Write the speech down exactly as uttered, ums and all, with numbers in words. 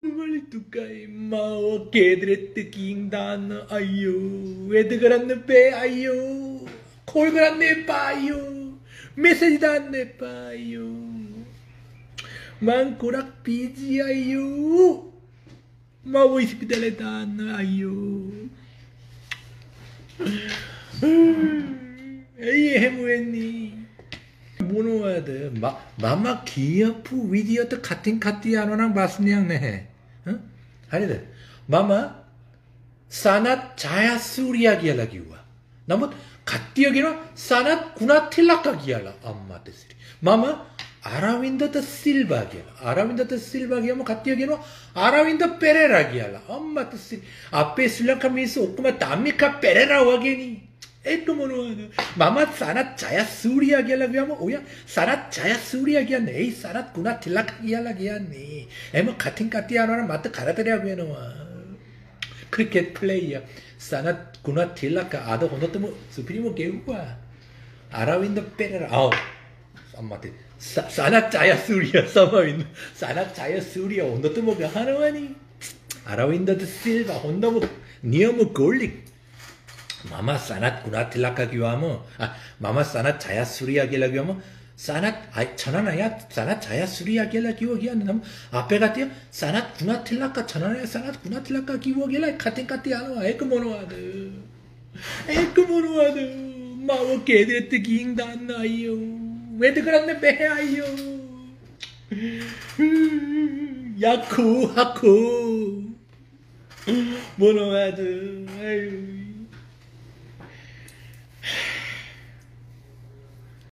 tu kay mau kedret king dan ayo wed karanne pe ayo call karanne pa ayo message danne pa ayo man korak busy ayo mau hospital dan ayo ay එහෙම වෙන්නේ මොනවද මම කියපු විදියට කටින් කටි යනවා නම් ප්‍රශ්නයක් නැහැ හරිද මම සනත් ඡායාසූරියා කියලා කිව්වා නමුත් කට්ටිය කියනවා සනත් කුණාතිලක කියලා අම්මට සිරි මම අරවින්දත සිල්වා කියලා අරවින්දත සිල්වා කියම කට්ටිය කියනවා අරවින්ද පෙරේරා කියලා අම්මට සිරි අපේ ශ්‍රී ලංකා මිනිස්සු ඔක්කොම තාමිකා පෙරේරා වගේනේ ඒක මොනවද මම සනත් ඡායාසූරියා කියලා ගියාම ඔය සනත් ඡායාසූරියා කියන්නේ ඒ සනත් කුණාතිලක කියලා කියන්නේ එහෙම කටින් කටි යනවා නම් මට කරදරයක් වෙනවා ක්‍රිකට් ප්ලේයර් සනත් කුණාතිලක අද හොඳටම සුපිරිම ගෙව්වා අරවින්ද පෙරේරා ආ අම්මට සනත් ඡායාසූරියා සමවින්ද සනත් ඡායාසූරියා හොඳටම ගහනවනේ අරවින්දද සිල්වා හොඳම නියම ගෝලි මම සනත් කුණාතිලක කිව්වම මම සනත් ඡායාසූරියා කියලා කිව්වම සනත් චනනය සනත් ඡායාසූරියා කියලා කිව්ව කියන්නේ නම් අපේ කතිය සනත් කුණාතිලක චනනය සනත් කුණාතිලක කිව්ව කියලා කටින් කටි යනවා ඒක මොනවද ඒක මොනවද මම කේදෙත් කියින් දාන්න අයියෝ වෙද කරන්න බෑ අයියෝ යකෝ හකෝ මොනවද